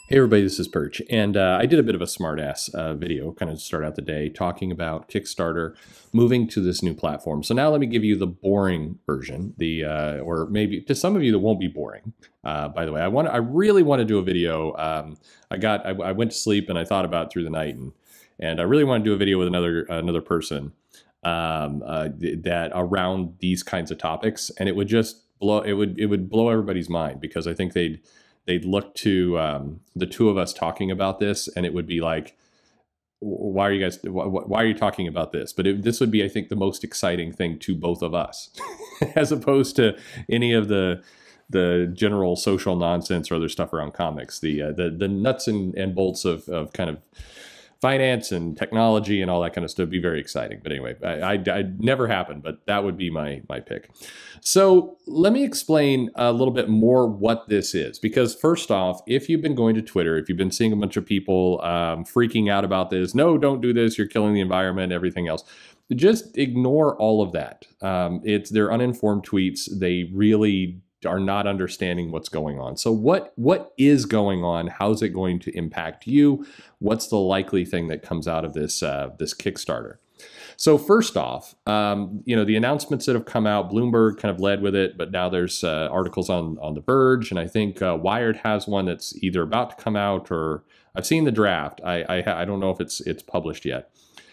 Hey everybody, this is Perch, and I did a bit of a smartass video, kind of to start out the day, talking about Kickstarter moving to this new platform. So now let me give you the boring version, or maybe to some of you that won't be boring. By the way, I really want to do a video. I went to sleep and I thought about it through the night, and I really want to do a video with another person that around these kinds of topics, and it would just it would blow everybody's mind because I think they'd look to the two of us talking about this, and it would be like, why are you guys, why are you talking about this? But this would be, I think, the most exciting thing to both of us, as opposed to any of the general social nonsense or other stuff around comics, the nuts and bolts of kind of finance and technology and all that kind of stuff would be very exciting. But anyway, I'd never happen, but that would be my pick. So let me explain a little bit more what this is, because first off, if you've been going to Twitter, if you've been seeing a bunch of people freaking out about this, no, don't do this, you're killing the environment, everything else, just ignore all of that. They're uninformed tweets. They really are not understanding what's going on. So what is going on? How's it going to impact you? What's the likely thing that comes out of this this Kickstarter? So first off, the announcements that have come out, Bloomberg kind of led with it, but now there's articles on The Verge, and I think Wired has one that's either about to come out, or I've seen the draft. I don't know if it's published yet,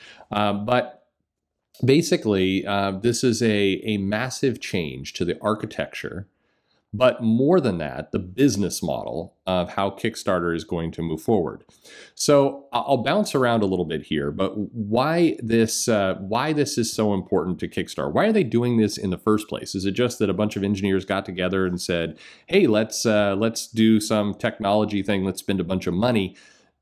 but basically this is a massive change to the architecture. But more than that, the business model of how Kickstarter is going to move forward. So I'll bounce around a little bit here, but why this is so important to Kickstarter? Why are they doing this in the first place? Is it just that a bunch of engineers got together and said, "Hey, let's do some technology thing. Let's spend a bunch of money"?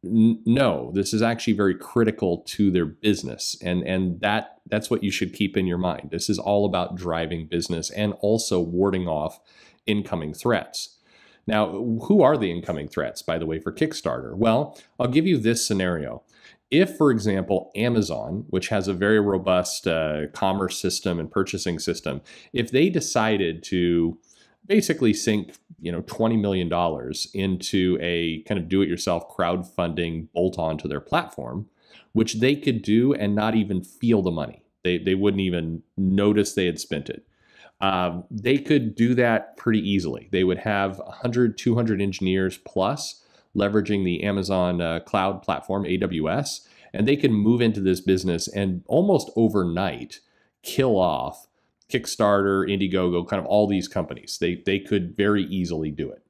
No, this is actually very critical to their business, and that's what you should keep in your mind. This is all about driving business and also warding off incoming threats. Now, who are the incoming threats, by the way, for Kickstarter? Well, I'll give you this scenario. If, for example, Amazon, which has a very robust commerce system and purchasing system, if they decided to basically sink $20 million into a kind of do-it-yourself crowdfunding bolt-on to their platform, which they could do and not even feel the money. They wouldn't even notice they had spent it. They could do that pretty easily. They would have 100, 200 engineers plus leveraging the Amazon cloud platform, AWS, and they can move into this business and almost overnight kill off Kickstarter, Indiegogo, kind of all these companies. They could very easily do it.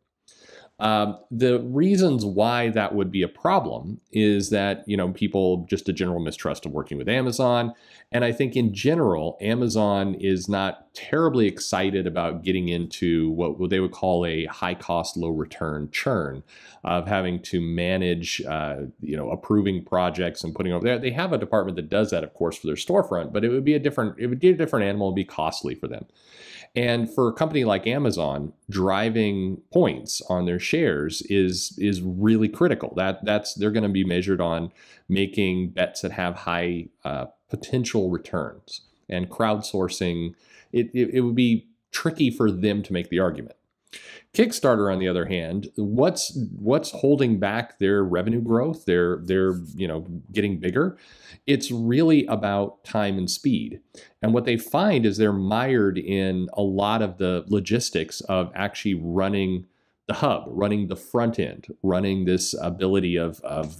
The reasons why that would be a problem is that, people, just a general mistrust of working with Amazon. And I think in general, Amazon is not terribly excited about getting into what they would call a high cost, low return churn of having to manage, approving projects and putting over there. They have a department that does that, of course, for their storefront, but it would be a different animal and be costly for them. And for a company like Amazon, driving points on their shares is really critical. They're going to be measured on making bets that have high potential returns, and crowdsourcing. It would be tricky for them to make the argument. Kickstarter, on the other hand, what's holding back their revenue growth? They're getting bigger. It's really about time and speed. And what they find is they're mired in a lot of the logistics of actually running the hub, running the front end, running this ability of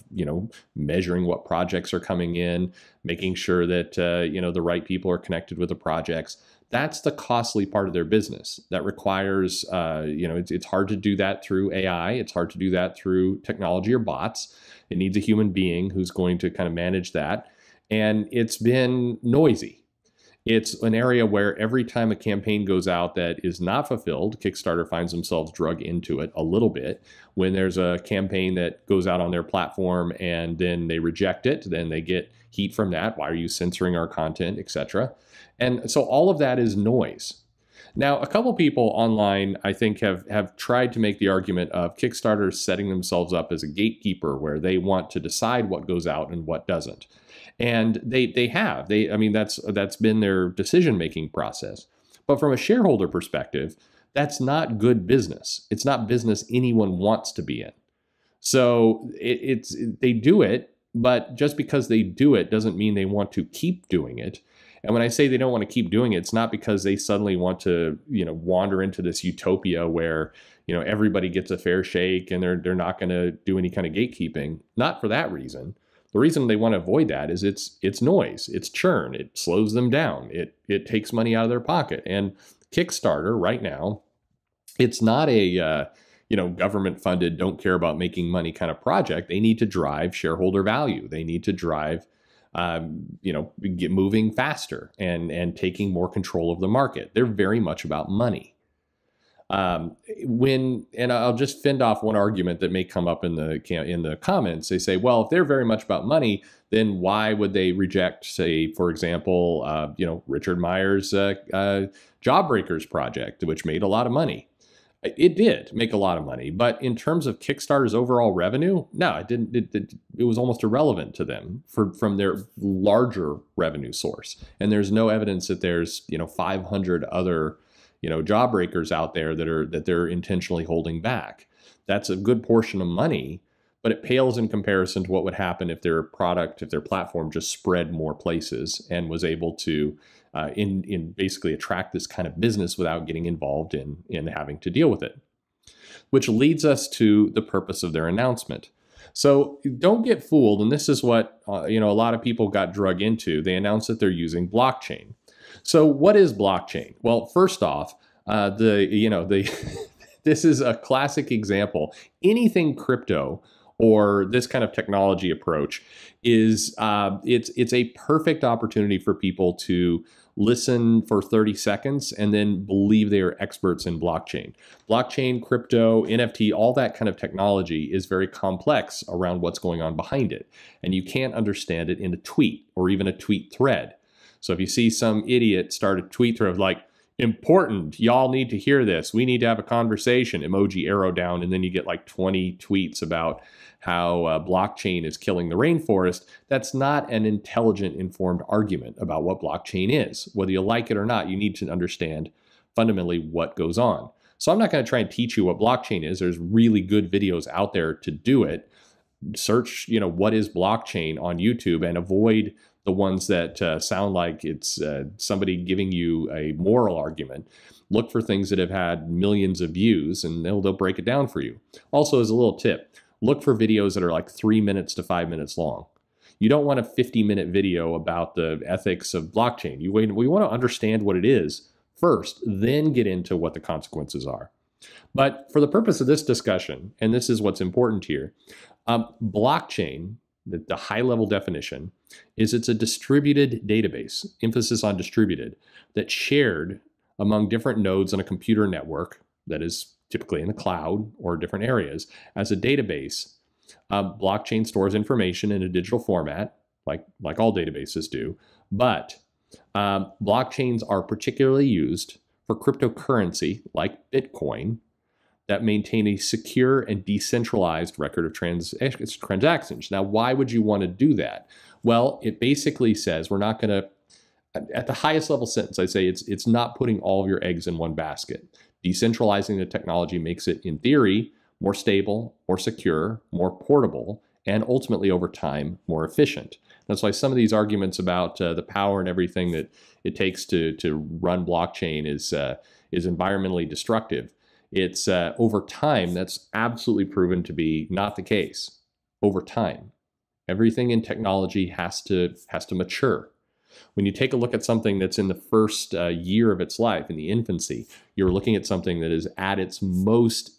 measuring what projects are coming in, making sure that the right people are connected with the projects. That's the costly part of their business. That requires, it's hard to do that through AI. It's hard to do that through technology or bots. It needs a human being who's going to kind of manage that. And it's been noisy. It's an area where every time a campaign goes out that is not fulfilled, Kickstarter finds themselves drug into it a little bit. When there's a campaign that goes out on their platform and then they reject it, then they get heat from that. Why are you censoring our content, etc.? And so all of that is noise. Now, a couple people online, I think, have tried to make the argument of Kickstarter setting themselves up as a gatekeeper where they want to decide what goes out and what doesn't. And they have. That's been their decision-making process. But from a shareholder perspective, that's not good business. It's not business anyone wants to be in. So they do it, but just because they do it doesn't mean they want to keep doing it. And when I say they don't want to keep doing it, it's not because they suddenly want to, wander into this utopia where, everybody gets a fair shake and they're not going to do any kind of gatekeeping. Not for that reason. The reason they want to avoid that is it's noise, it's churn, it slows them down, it takes money out of their pocket. And Kickstarter right now, it's not a government funded, don't care about making money kind of project. They need to drive shareholder value. They need to drive get moving faster and taking more control of the market. They're very much about money. And I'll just fend off one argument that may come up in the comments. They say, well, if they're very much about money, then why would they reject, say, for example, Richard Meyer's Jawbreakers project, which made a lot of money? It did make a lot of money, but in terms of Kickstarter's overall revenue, no, it didn't. It was almost irrelevant to them from their larger revenue source. And there's no evidence that there's 500 other Jawbreakers out there that they're intentionally holding back. That's a good portion of money, but it pales in comparison to what would happen if their platform just spread more places and was able to in basically attract this kind of business without getting involved in having to deal with it. Which leads us to the purpose of their announcement. So don't get fooled, and this is what a lot of people got drug into. They announced that they're using blockchain. So what is blockchain? Well, first off, this is a classic example. Anything crypto or this kind of technology approach is it's a perfect opportunity for people to listen for 30 seconds and then believe they are experts in blockchain. Blockchain, crypto, NFT, all that kind of technology is very complex around what's going on behind it. And you can't understand it in a tweet or even a tweet thread. So if you see some idiot start a tweet thread like, important, y'all need to hear this, we need to have a conversation, emoji arrow down, and then you get like 20 tweets about how blockchain is killing the rainforest, that's not an intelligent, informed argument about what blockchain is. Whether you like it or not, you need to understand fundamentally what goes on. So I'm not going to try and teach you what blockchain is. There's really good videos out there to do it. Search, what is blockchain on YouTube and avoid the ones that sound like it's somebody giving you a moral argument. Look for things that have had millions of views and they'll break it down for you. Also, as a little tip, look for videos that are like 3 minutes to 5 minutes long. You don't want a 50-minute video about the ethics of blockchain. We want to understand what it is first, then get into what the consequences are. But for the purpose of this discussion, and this is what's important here, blockchain, the high-level definition, is it's a distributed database, emphasis on distributed, that's shared among different nodes on a computer network that is typically in the cloud or different areas. As a database, blockchain stores information in a digital format, like all databases do, but blockchains are particularly used for cryptocurrency like Bitcoin that maintain a secure and decentralized record of transactions. Now, why would you want to do that? Well, it basically says we're not going to, at the highest level sentence, I say it's not putting all of your eggs in one basket. Decentralizing the technology makes it, in theory, more stable, more secure, more portable, and ultimately, over time, more efficient. That's why some of these arguments about the power and everything that it takes to run blockchain is environmentally destructive. It's over time, that's absolutely proven to be not the case. Over time, everything in technology has to mature. When you take a look at something that's in the first year of its life, in the infancy, you're looking at something that is at its most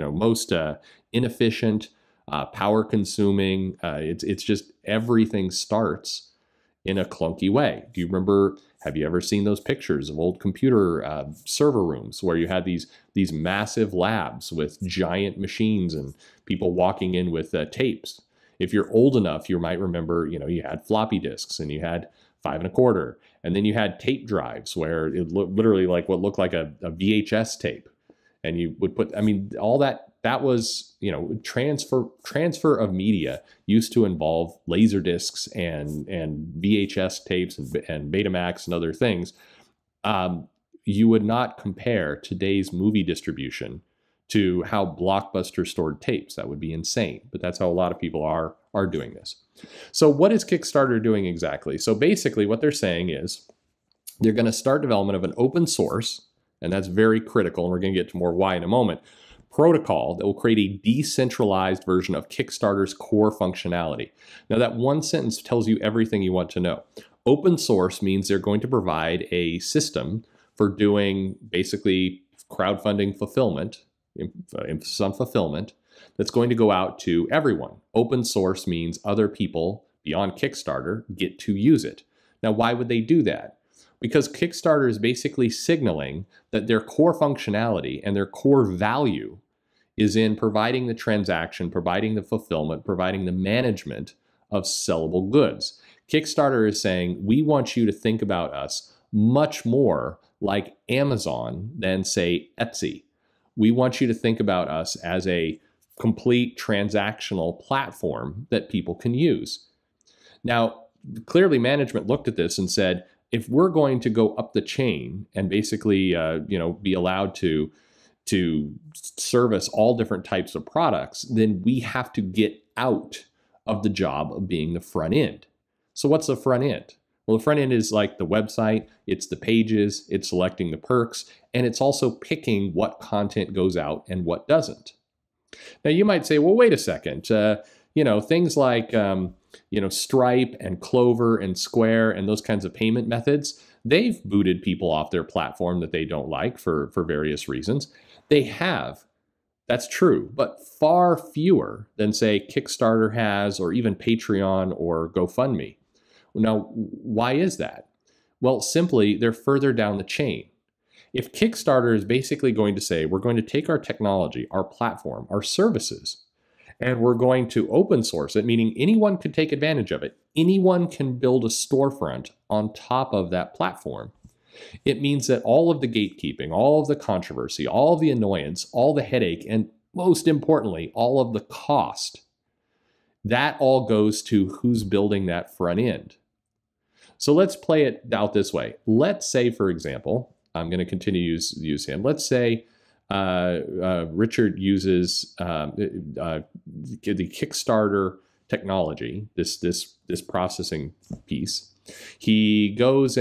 inefficient, power-consuming. It's just everything starts in a clunky way. Do you remember? Have you ever seen those pictures of old computer server rooms where you had these massive labs with giant machines and people walking in with tapes? If you're old enough, you might remember, you had floppy disks and you had 5 1/4, and then you had tape drives where it looked literally like what looked like a VHS tape, and you would put, all that was, transfer of media used to involve laser discs and VHS tapes and Betamax and other things. You would not compare today's movie distribution to how Blockbuster stored tapes. That would be insane, but that's how a lot of people are doing this. So what is Kickstarter doing exactly? So basically what they're saying is they're going to start development of an open source, and that's very critical, and we're going to get to more why in a moment, protocol that will create a decentralized version of Kickstarter's core functionality. Now that one sentence tells you everything you want to know. Open source means they're going to provide a system for doing basically crowdfunding fulfillment, emphasis on fulfillment, that's going to go out to everyone. Open source means other people beyond Kickstarter get to use it. Now, why would they do that? Because Kickstarter is basically signaling that their core functionality and their core value is in providing the transaction, providing the fulfillment, providing the management of sellable goods. Kickstarter is saying, we want you to think about us much more like Amazon than, say, Etsy. We want you to think about us as a complete transactional platform that people can use. Now, clearly management looked at this and said, if we're going to go up the chain and basically, be allowed to service all different types of products, then we have to get out of the job of being the front end. So what's the front end? Well, the front end is like the website, it's the pages, it's selecting the perks, and it's also picking what content goes out and what doesn't. Now you might say, well, wait a second, things like, Stripe and Clover and Square and those kinds of payment methods, they've booted people off their platform that they don't like for various reasons. They have. That's true, but far fewer than, say, Kickstarter has, or even Patreon or GoFundMe. Now, why is that? Well, simply, they're further down the chain. If Kickstarter is basically going to say, we're going to take our technology, our platform, our services, and we're going to open source it, meaning anyone could take advantage of it. Anyone can build a storefront on top of that platform. It means that all of the gatekeeping, all of the controversy, all of the annoyance, all the headache, and most importantly, all of the cost, that all goes to who's building that front end. So let's play it out this way. Let's say, for example, I'm going to continue to use him. Let's say Richard uses the Kickstarter technology, this processing piece. He goes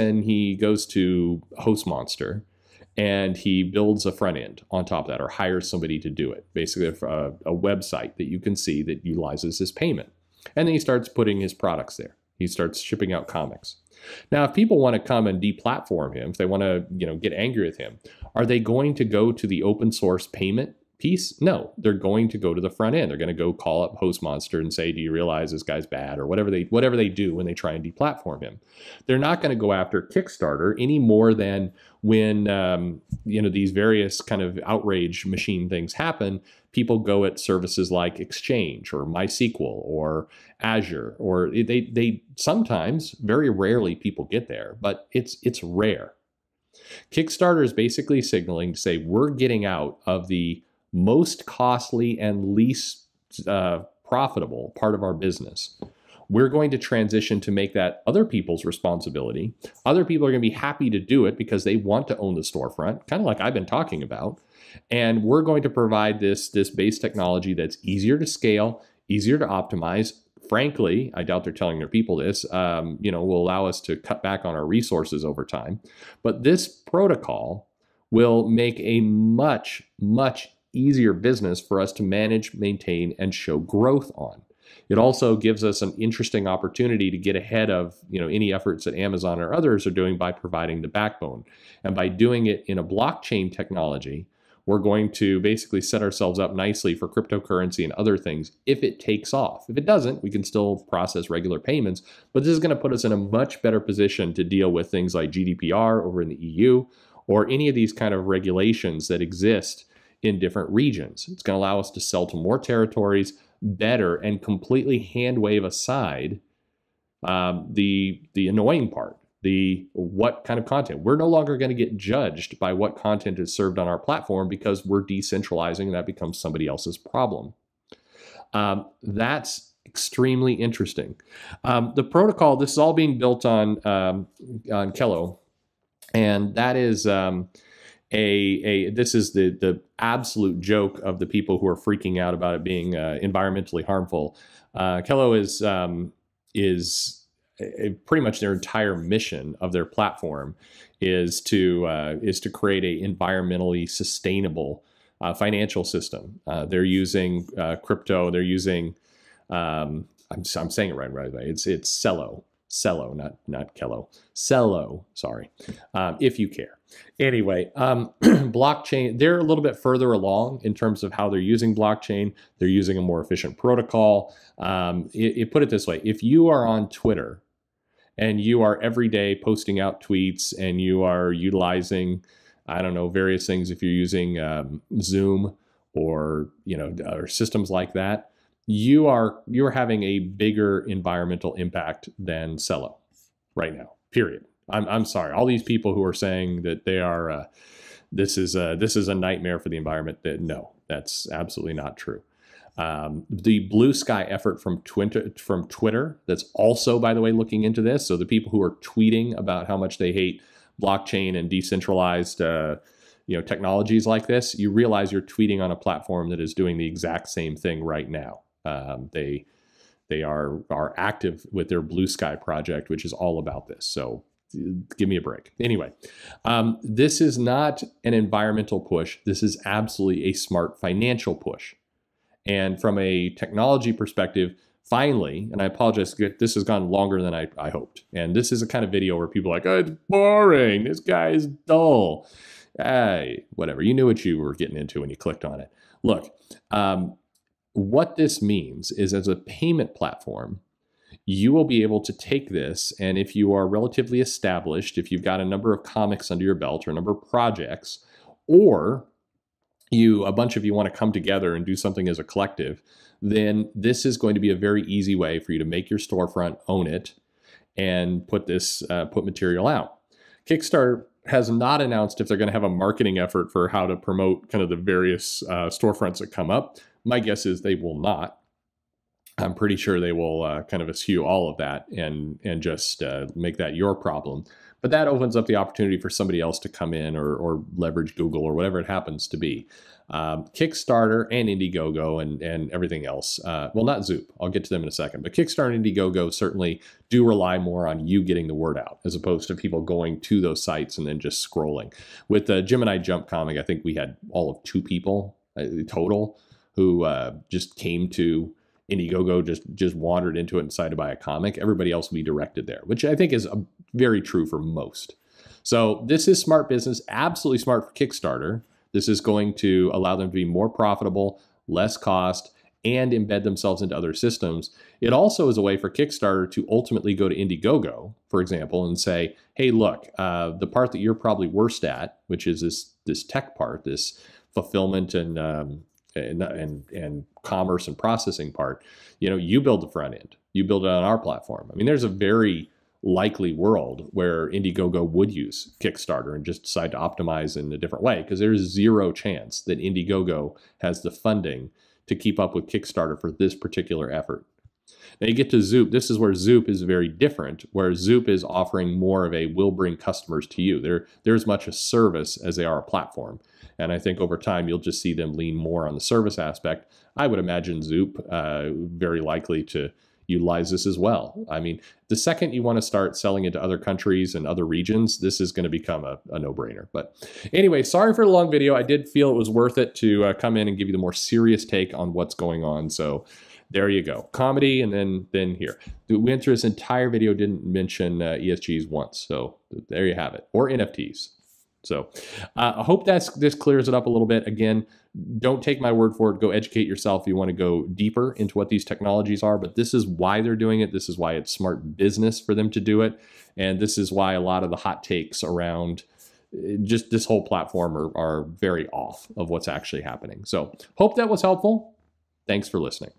to HostMonster and he builds a front end on top of that, or hires somebody to do it. Basically a website that you can see that utilizes this payment. And then he starts putting his products there. He starts shipping out comics. Now, if people want to come and deplatform him, if they want to, get angry with him, are they going to go to the open source payment piece? No, they're going to go to the front end. They're going to go call up HostMonster and say, do you realize this guy's bad? Or whatever they do when they try and deplatform him. They're not going to go after Kickstarter any more than when, these various kind of outrage machine things happen. People go at services like Exchange or MySQL or Azure, or they sometimes, very rarely people get there, but it's rare. Kickstarter is basically signaling to say, we're getting out of the most costly and least profitable part of our business. We're going to transition to make that other people's responsibility. Other people are going to be happy to do it because they want to own the storefront, kind of like I've been talking about. And we're going to provide this base technology that's easier to scale, easier to optimize. Frankly, I doubt they're telling their people this, will allow us to cut back on our resources over time. But this protocol will make a much, much easier business for us to manage, maintain, and show growth on. It also gives us an interesting opportunity to get ahead of any efforts that Amazon or others are doing by providing the backbone. And by doing it in a blockchain technology, we're going to basically set ourselves up nicely for cryptocurrency and other things if it takes off. If it doesn't, we can still process regular payments, but this is going to put us in a much better position to deal with things like GDPR over in the EU or any of these kind of regulations that exist in different regions. It's going to allow us to sell to more territories better and completely hand wave aside the annoying part, what kind of content. We're no longer going to get judged by what content is served on our platform because we're decentralizing and that becomes somebody else's problem. That's extremely interesting. The protocol, this is all being built on Kelo, and that is this is the absolute joke of the people who are freaking out about it being environmentally harmful. Kelo is pretty much their entire mission of their platform is to create a environmentally sustainable financial system. They're using crypto. They're using I'm saying it right away. It's Celo, not Kelo, Celo. Sorry, if you care. Anyway, blockchain. They're a little bit further along in terms of how they're using blockchain. They're using a more efficient protocol. Put it this way: if you are on Twitter and you are every day posting out tweets and you are utilizing, I don't know, various things, if you're using Zoom or or systems like that, you're having a bigger environmental impact than Celo right now. Period. I'm sorry. All these people who are saying that they are this is a nightmare for the environment. No, that's absolutely not true. The Blue Sky effort from Twitter, that's also, by the way, looking into this. So the people who are tweeting about how much they hate blockchain and decentralized technologies like this, you realize you're tweeting on a platform that is doing the exact same thing right now. They are active with their Blue Sky project, which is all about this. So give me a break. Anyway, this is not an environmental push. This is absolutely a smart financial push. And from a technology perspective, finally, and I apologize, this has gone longer than I hoped. And this is a kind of video where people are like, oh, it's boring. This guy is dull. Whatever. You knew what you were getting into when you clicked on it. Look, what this means is, as a payment platform, you will be able to take this, and if you are relatively established, if you've got a number of comics under your belt or a number of projects, or a bunch of you want to come together and do something as a collective, then this is going to be a very easy way for you to make your storefront, own it, and put material out. Kickstarter has not announced if they're going to have a marketing effort for how to promote kind of the various storefronts that come up. My guess is they will not. I'm pretty sure they will kind of eschew all of that and just make that your problem. But that opens up the opportunity for somebody else to come in or leverage Google or whatever it happens to be. Kickstarter and Indiegogo and everything else. Well, not Zoop. I'll get to them in a second. But Kickstarter and Indiegogo certainly do rely more on you getting the word out as opposed to people going to those sites and then just scrolling. With the Gemini Jump comic, I think we had all of 2 people total who just came to Indiegogo, just wandered into it and decided to buy a comic. Everybody else will be directed there, which I think is very true for most. So this is smart business, absolutely smart for Kickstarter. This is going to allow them to be more profitable, less cost, and embed themselves into other systems. It also is a way for Kickstarter to ultimately go to Indiegogo, for example, and say, hey, look, the part that you're probably worst at, which is this tech part, this fulfillment and commerce and processing part, you build the front end, you build it on our platform. I mean, there's a very likely world where Indiegogo would use Kickstarter and just decide to optimize in a different way, because there's zero chance that Indiegogo has the funding to keep up with Kickstarter for this particular effort. Now you get to Zoop. This is where Zoop is very different, where Zoop is offering more of a will bring customers to you. They're as much a service as they are a platform. And I think over time, you'll just see them lean more on the service aspect. I would imagine Zoop very likely to utilize this as well. I mean, the second you want to start selling into other countries and other regions, this is going to become a no-brainer. But anyway, sorry for the long video. I did feel it was worth it to come in and give you the more serious take on what's going on. So there you go. Comedy, and then here. We went through this entire video, didn't mention ESGs once. So there you have it. Or NFTs. So I hope this clears it up a little bit. Again, don't take my word for it. Go educate yourself if you want to go deeper into what these technologies are. But this is why they're doing it. This is why it's smart business for them to do it. And this is why a lot of the hot takes around just this whole platform are very off of what's actually happening. So hope that was helpful. Thanks for listening.